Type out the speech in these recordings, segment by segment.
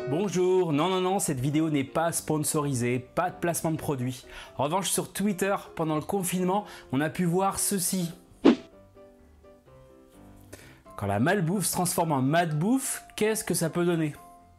Bonjour, non, cette vidéo n'est pas sponsorisée, pas de placement de produit. En revanche, sur Twitter, pendant le confinement, on a pu voir ceci. Quand la malbouffe se transforme en madbouffe, qu'est-ce que ça peut donner?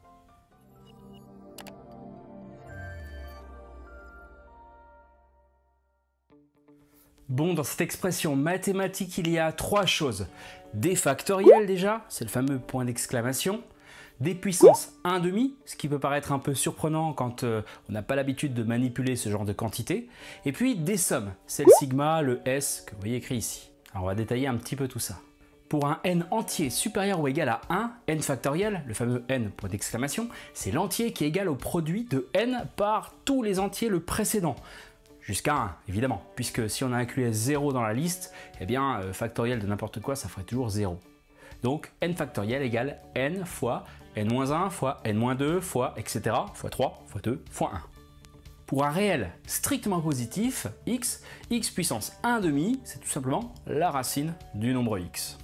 Bon, dans cette expression mathématique, il y a trois choses. Des factoriels déjà, c'est le fameux point d'exclamation. Des puissances 1/2, ce qui peut paraître un peu surprenant quand on n'a pas l'habitude de manipuler ce genre de quantité. Et puis des sommes, c'est le sigma, le s, que vous voyez écrit ici. Alors on va détailler un petit peu tout ça. Pour un n entier supérieur ou égal à 1, n factoriel, le fameux n point d'exclamation, c'est l'entier qui est égal au produit de n par tous les entiers le précédent. Jusqu'à 1, évidemment, puisque si on a inclus 0 dans la liste, eh bien, factoriel de n'importe quoi, ça ferait toujours 0. Donc, n factoriel égale n fois n-1 fois n-2 fois, etc., fois 3, fois 2, fois 1. Pour un réel strictement positif, x puissance 1/2, c'est tout simplement la racine du nombre x.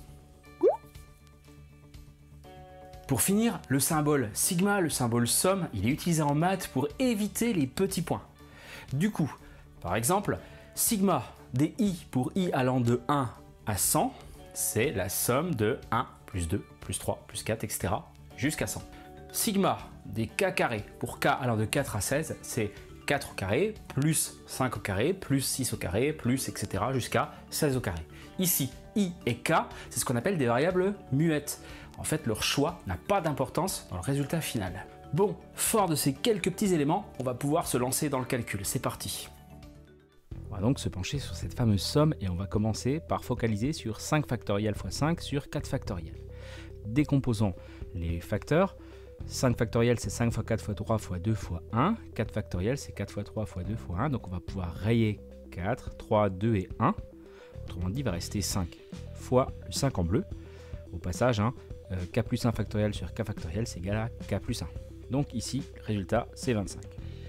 Pour finir, le symbole sigma, le symbole somme, il est utilisé en maths pour éviter les petits points. Du coup, par exemple, sigma des i pour i allant de 1 à 100, c'est la somme de 1 plus 2 plus 3 plus 4, etc. jusqu'à 100. Sigma des k carrés pour k allant de 4 à 16, c'est 4 au carré plus 5 au carré plus 6 au carré plus, etc. jusqu'à 16 au carré. Ici, i et k, c'est ce qu'on appelle des variables muettes. En fait, leur choix n'a pas d'importance dans le résultat final. Bon, fort de ces quelques petits éléments, on va pouvoir se lancer dans le calcul. C'est parti. On va donc se pencher sur cette fameuse somme et on va commencer par focaliser sur 5 factoriel fois 5 sur 4 factoriel. Décomposons les facteurs. 5 factoriel c'est 5 fois 4 fois 3 fois 2 fois 1. 4 factoriel c'est 4 fois 3 fois 2 fois 1. Donc on va pouvoir rayer 4, 3, 2 et 1. Autrement dit, il va rester 5 fois le 5 en bleu. Au passage, k plus 1 factoriel sur k factoriel c'est égal à k plus 1. Donc ici, le résultat c'est 25.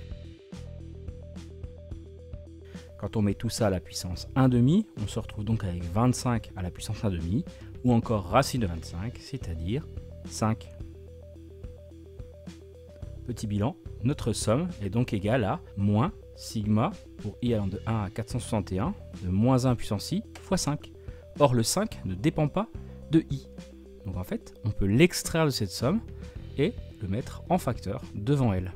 Quand on met tout ça à la puissance 1/2, on se retrouve donc avec 25 à la puissance 1/2, ou encore racine de 25, c'est-à-dire 5. Petit bilan, notre somme est donc égale à moins sigma pour i allant de 1 à 461 de moins 1 puissance i fois 5. Or le 5 ne dépend pas de i. Donc en fait, on peut l'extraire de cette somme et le mettre en facteur devant elle.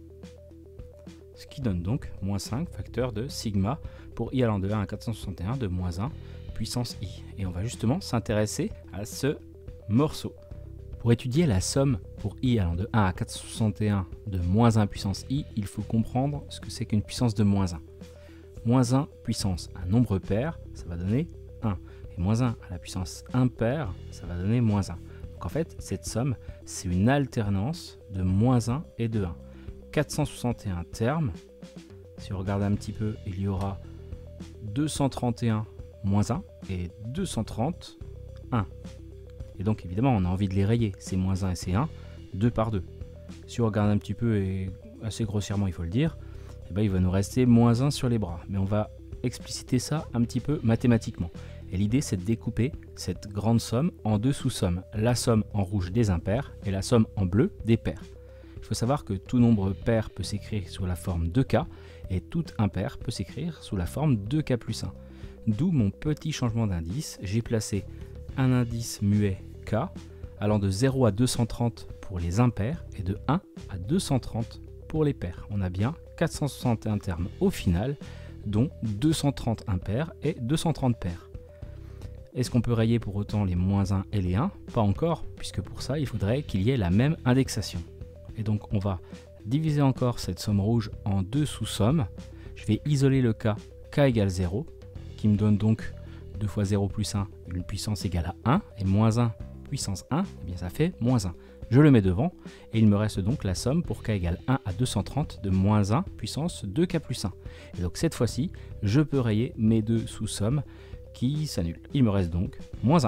Ce qui donne donc moins 5 facteur de sigma pour i allant de 1 à 461 de moins 1 puissance i. Et on va justement s'intéresser à ce morceau. Pour étudier la somme pour i allant de 1 à 461 de moins 1 puissance i, il faut comprendre ce que c'est qu'une puissance de moins 1. Moins 1 puissance un nombre pair, ça va donner 1. Et moins 1 à la puissance impair, ça va donner moins 1. Donc en fait, cette somme, c'est une alternance de moins 1 et de 1. 461 termes, si on regarde un petit peu, il y aura 231 moins 1 et 230 1. Et donc évidemment on a envie de les rayer, c'est moins 1 et c'est 1, 2 par 2. Si on regarde un petit peu, et assez grossièrement il faut le dire, eh ben, il va nous rester moins 1 sur les bras. Mais on va expliciter ça un petit peu mathématiquement. Et l'idée c'est de découper cette grande somme en deux sous-sommes. La somme en rouge des impairs et la somme en bleu des pairs. Il faut savoir que tout nombre pair peut s'écrire sous la forme 2k et tout impair peut s'écrire sous la forme 2k plus 1. D'où mon petit changement d'indice. J'ai placé un indice muet k allant de 0 à 230 pour les impairs et de 1 à 230 pour les pairs. On a bien 461 termes au final, dont 230 impairs et 230 pairs. Est-ce qu'on peut rayer pour autant les moins 1 et les 1? Pas encore, puisque pour ça il faudrait qu'il y ait la même indexation. Et donc on va diviser encore cette somme rouge en deux sous-sommes. Je vais isoler le cas k égale 0, qui me donne donc 2 fois 0 plus 1, une puissance égale à 1, et moins 1 puissance 1, eh bien ça fait moins 1. Je le mets devant, et il me reste donc la somme pour k égale 1 à 230 de moins 1 puissance 2k plus 1. Et donc cette fois-ci, je peux rayer mes deux sous-sommes qui s'annulent. Il me reste donc moins 1.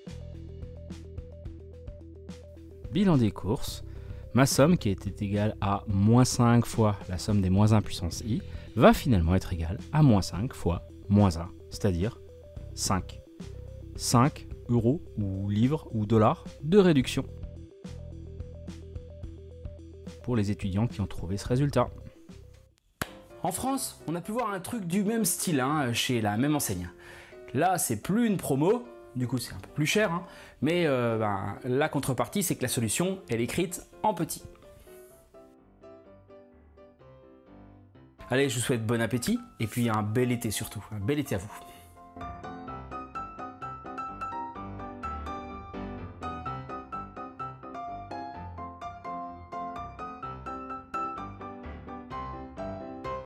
Bilan des courses. Ma somme, qui était égale à moins 5 fois la somme des moins 1 puissance i, va finalement être égale à moins 5 fois moins 1, c'est-à-dire 5. 5 euros ou livres ou dollars de réduction. pour les étudiants qui ont trouvé ce résultat. En France, on a pu voir un truc du même style chez la même enseigne. Là, c'est plus une promo, du coup c'est un peu plus cher, mais la contrepartie, c'est que la solution, elle est écrite en petit. Allez, je vous souhaite bon appétit, et puis un bel été surtout, un bel été à vous.